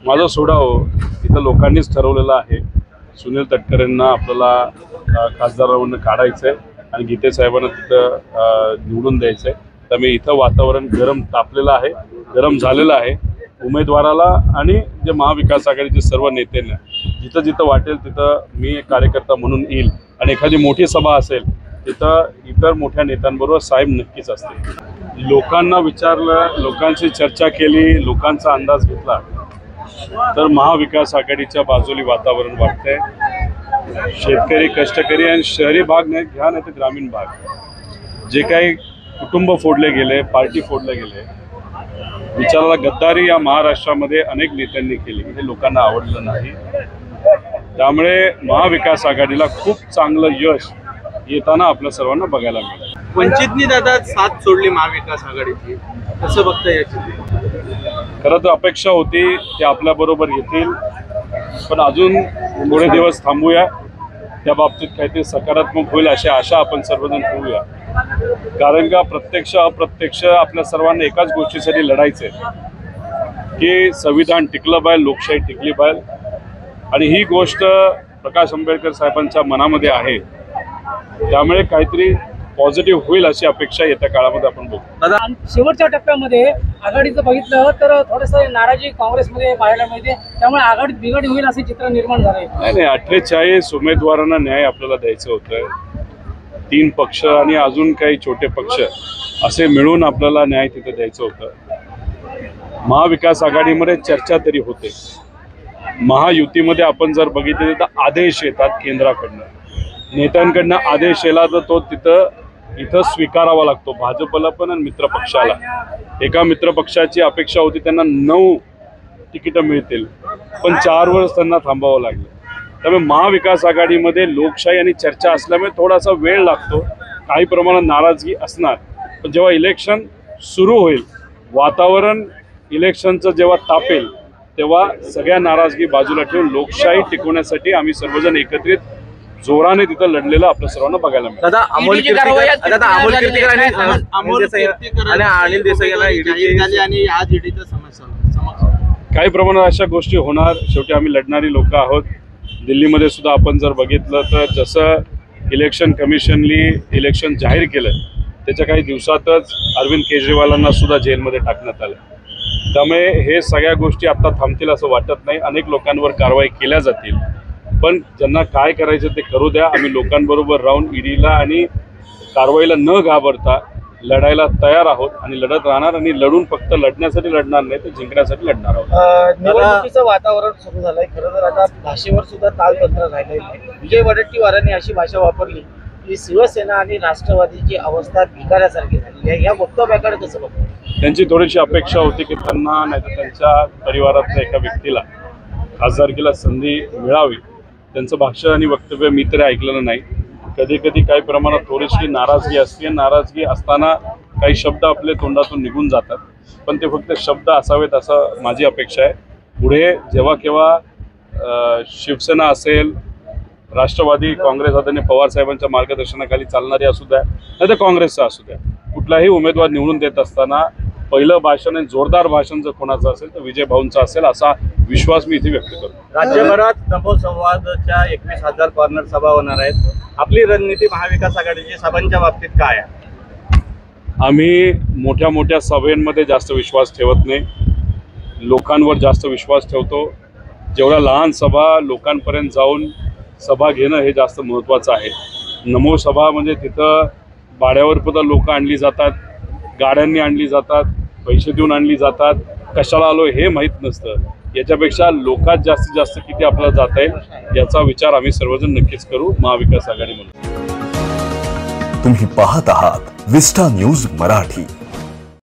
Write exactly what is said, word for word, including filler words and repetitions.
माझा सोडा हो तिथं लोकांनीच ठरवलेलं आहे। सुनील तटकरेंना आपल्याला खासदार म्हणून काढायचं आहे आणि गीते साहेबांना तिथं निवडून द्यायचं आहे। तर मी इथं वातावरण गरम तापलेलं आहे, गरम झालेलं आहे। उमेदवाराला आणि जे महाविकास आघाडीचे सर्व नेत्यांना जिथं जिथं वाटेल तिथं मी एक कार्यकर्ता म्हणून येईल आणि एखादी मोठी सभा असेल तिथं इतर मोठ्या नेत्यांबरोबर साहेब नक्कीच असतील। लोकांना विचारलं, लोकांची चर्चा केली, लोकांचा अंदाज घेतला तर महाविकास आघाडीच्या बाजूली वातावरण वाटतंय। शेतकरी, कष्टकरी आणि शहरी भाग नाही घ्या नाही तर ग्रामीण भाग जे काही कुटुंब फोडले गेले, पार्टी फोडले गेले, विचाराला गद्दारी या महाराष्ट्रामध्ये अनेक नेत्यांनी केली, हे लोकांना आवडलं नाही। त्यामुळे महाविकास आघाडीला खूप चांगलं यश येताना आपल्या सर्वांना बघायला मिळेल। वंचितनी दादा साथ सोडली महाविकास आघाडीची, कसं बघता याची? खरं तर अपेक्षा होती ते आपल्या बरोबर येतील, पण अजून थोडे दिवस थांबूया, त्या बाबतीत काहीतरी सकारात्मक होईल अशी आशा आपण सर्वजण ठेवूया। कारण का प्रत्यक्ष अप्रत्यक्ष आपल्या सर्वांना एकाच गोष्टीसाठी लढायचंय की संविधान टिकलं पाहिजे, लोकशाही टिकली पाहिजे आणि ही गोष्ट प्रकाश आंबेडकर साहेबांच्या मनामध्ये आहे। त्यामुळे काहीतरी पॉझिटिव्ह होईल अशी अपेक्षा येत्या काळामध्ये आपण बघू। दादा शेवटच्या टप्प्यामध्ये आघाडीचं बघितलं तर थोडंसं नाराजी काँग्रेसमध्ये पाहायला मिळते, त्यामुळे आघाडीत बिघाडी होईल असे चित्र निर्माण झाले। नाही नाही अठ्ठेचाळीस उमेदवारांना न्याय आपल्याला द्यायचं होतं, तीन पक्ष आणि अजून काही छोटे पक्ष असे मिळून आपल्याला न्याय तिथे द्यायचं होतं। महाविकास आघाडीमध्ये चर्चा तरी होते, महायुतीमध्ये आपण जर बघितले तर आदेश येतात केंद्राकडनं, नेत्यांकडनं आदेश आला तर तो तिथं इथं स्वीकारावा लागतो, भाजपला पण आणि मित्रपक्षाला। एका मित्रपक्षाची अपेक्षा होती त्यांना नऊ तिकीटं मिळतील, पण चार वर्ष त्यांना थांबावं लागलं। त्यामुळे महाविकास आघाडीमध्ये लोकशाही आणि चर्चा असल्यामुळे थोडासा वेळ लागतो, काही प्रमाणात नाराजगी असणार, पण जेव्हा इलेक्शन सुरू होईल, वातावरण इलेक्शनचं जेव्हा तापेल तेव्हा सगळ्या नाराजगी बाजूला ठेवून लोकशाही टिकवण्यासाठी आम्ही सर्वजण एकत्रित जोराने तिथं लढलेलं आपल्या सर्वांना बघायला मिळालं। दादा अमोल कीर्तिकर दादा अमोल कीर्तिकर आणि अमोल कीर्तिकर आणि अनिल देसाई यांना ईडी झाली आणि आज ईडीचा समस्या काही प्रमाणात अशा गोष्टी होणार, शेवटी आम्ही लढणारी लोक आहोत। दिल्लीमध्ये सुद्धा आपण जर बघितलं तर जसं इलेक्शन कमिशननी इलेक्शन जाहीर केलं त्याच्या काही दिवसातच अरविंद केजरीवालांना सुद्धा जेलमध्ये टाकण्यात आलं। त्यामुळे हे सगळ्या गोष्टी आता थांबतील असं वाटत नाही, अनेक लोकांवर कारवाई केल्या जातील, पण ज्यांना काय करायचं ते करू द्या। आम्ही लोकांबरोबर राहून ईडीला आणि कारवाईला न घाबरता लढायला तयार आहोत आणि लढत राहणार आणि लढून फक्त लढण्यासाठी लढणार नाही तर जिंकण्यासाठी लढणार आहोत। निवडणुकीचं वातावरण सुरू झालंय, खरं तर आता भाषेवर सुद्धा तालतंत्र राहिलेलं नाही। विजय वडेट्टीवारांनी अशी भाषा वापरली की शिवसेना आणि राष्ट्रवादीची अवस्था भिकाऱ्यासारखी झाली आहे, या वक्तव्याकडे कसं बघतो? त्यांची थोडीशी अपेक्षा होती की त्यांना नाही तर त्यांच्या परिवारातल्या एका व्यक्तीला खासदारकीला संधी मिळावी, त्यांचं भाषण आणि वक्तव्य मी तरी ऐकलेलं नाही। कधी कधी काही प्रमाणात थोडीशी नाराजगी असते, नाराजगी असताना काही शब्द आपले तोंडातून निघून जातात, पण ते फक्त शब्द असावेत असं माझी अपेक्षा आहे। पुढे जेव्हा केव्हा शिवसेना असेल, राष्ट्रवादी काँग्रेस आदरणीय पवार साहेबांच्या मार्गदर्शनाखाली चालणारी असू द्या नाही तर काँग्रेसचा असू द्या, कुठलाही उमेदवार निवडून देत असताना पहिलं भाषण आणि जोरदार भाषण जर कोणाचं असेल तर विजय भाऊंचा असेल असा विश्वास मी इथे व्यक्त करतो। राज्यभरात नमो संवादच्या एकवीस हजार कॉर्नर सभा होणार आहेत, आपली रणनीती महाविकास आघाडीची सभांच्या बाबतीत काय आहे? आम्ही मोठ्या मोठ्या सभेंमध्ये जास्त विश्वास ठेवत नाही, लोकांवर जास्त विश्वास ठेवतो। जेवढ्या लहान सभा लोकांपर्यंत जाऊन सभा घेणं हे जास्त महत्त्वाचं आहे। नमो सभा म्हणजे तिथं भाड्यावर सुद्धा लोक आणली जातात, गाड्यांनी आणली जातात, पैसे देऊन आणली जातात, कशाला आलो हे माहीत नसतं। याच्यापेक्षा लोकात जास्तीत जास्त किती आपल्याला जाता येईल याचा विचार आम्ही सर्वजण नक्कीच करू महाविकास आघाडी म्हणून। तुम्ही पाहत आहात विस्टा न्यूज मराठी।